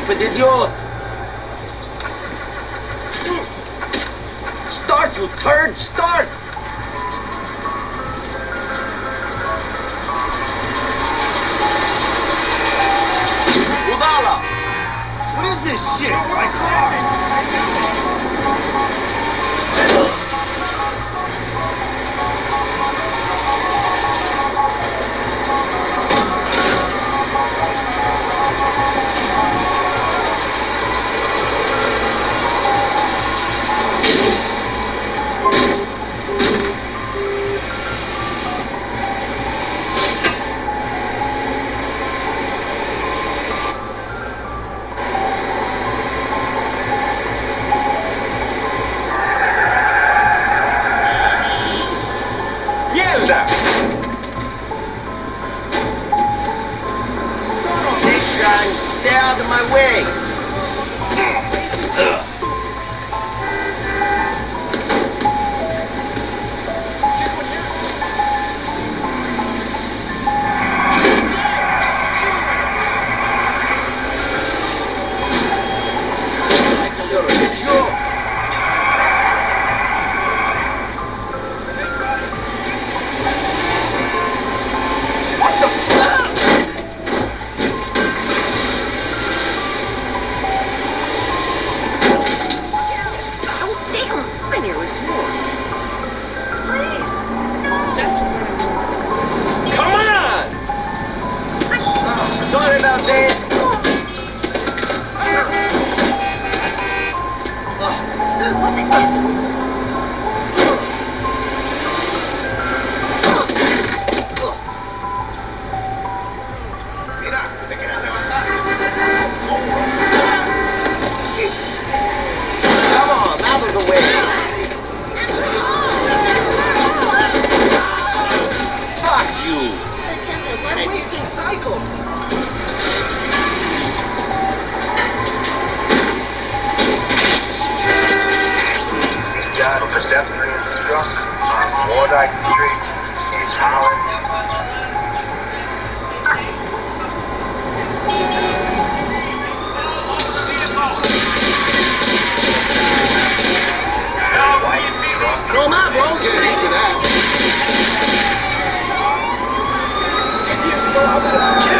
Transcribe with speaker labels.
Speaker 1: stupid idiot! Start, you turd! Start! Udala! What is this shit? My car! Stay out of my way! Come on! Sorry about that.
Speaker 2: What the
Speaker 3: Mira, te quieres arrebatar.
Speaker 1: Come on, out of the way. Fuck you.
Speaker 2: You're wasting cycles.
Speaker 4: Got pedestrian struck on Wardyke Street in Holland.
Speaker 1: Throw him out, bro.
Speaker 3: Get into that.
Speaker 1: Get these, bro.